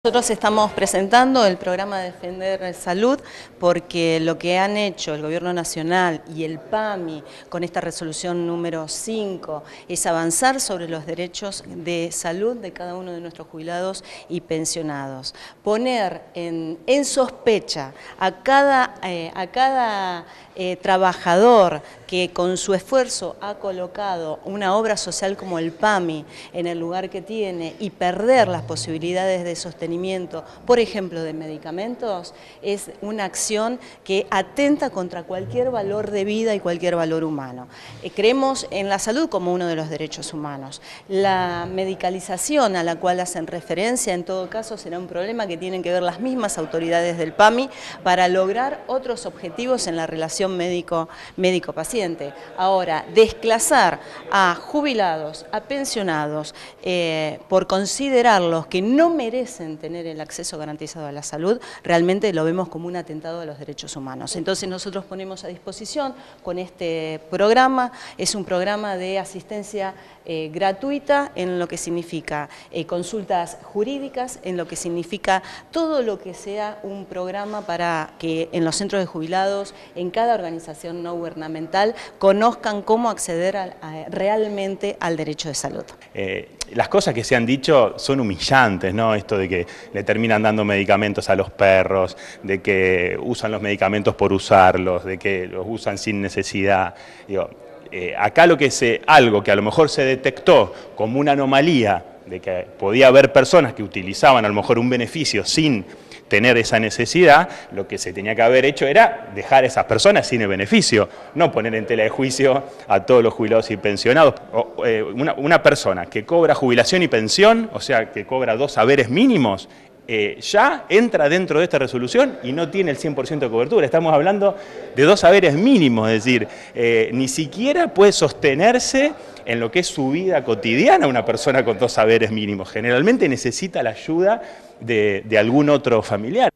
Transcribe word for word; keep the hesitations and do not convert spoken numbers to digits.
Nosotros estamos presentando el programa Defender Salud porque lo que han hecho el Gobierno Nacional y el P A M I con esta resolución número cinco es avanzar sobre los derechos de salud de cada uno de nuestros jubilados y pensionados. Poner en, en sospecha a cada, eh, a cada eh, trabajador que con su esfuerzo ha colocado una obra social como el P A M I en el lugar que tiene y perder las posibilidades de sostenimiento, por ejemplo, de medicamentos, es una acción que atenta contra cualquier valor de vida y cualquier valor humano. Eh, creemos en la salud como uno de los derechos humanos. La medicalización a la cual hacen referencia, en todo caso, será un problema que tienen que ver las mismas autoridades del P A M I para lograr otros objetivos en la relación médico, médico-paciente. Ahora, desclasar a jubilados, a pensionados, eh, por considerarlos que no merecen tener el acceso garantizado a la salud, realmente lo vemos como un atentado a los derechos humanos. Entonces nosotros ponemos a disposición con este programa, es un programa de asistencia eh, gratuita en lo que significa eh, consultas jurídicas, en lo que significa todo lo que sea un programa para que en los centros de jubilados, en cada organización no gubernamental, conozcan cómo acceder a, a, realmente al derecho de salud. Eh, las cosas que se han dicho son humillantes, ¿no? Esto de que le terminan dando medicamentos a los perros, de que usan los medicamentos por usarlos, de que los usan sin necesidad. Digo, eh, acá lo que se, algo que a lo mejor se detectó como una anomalía, de que podía haber personas que utilizaban a lo mejor un beneficio sin tener esa necesidad, lo que se tenía que haber hecho era dejar a esas personas sin el beneficio, no poner en tela de juicio a todos los jubilados y pensionados. O, eh, una, una persona que cobra jubilación y pensión, o sea, que cobra dos saberes mínimos, eh, ya entra dentro de esta resolución y no tiene el cien por ciento de cobertura. Estamos hablando de dos saberes mínimos, es decir, eh, ni siquiera puede sostenerse en lo que es su vida cotidiana una persona con dos saberes mínimos. Generalmente necesita la ayuda de, de algún otro familiar.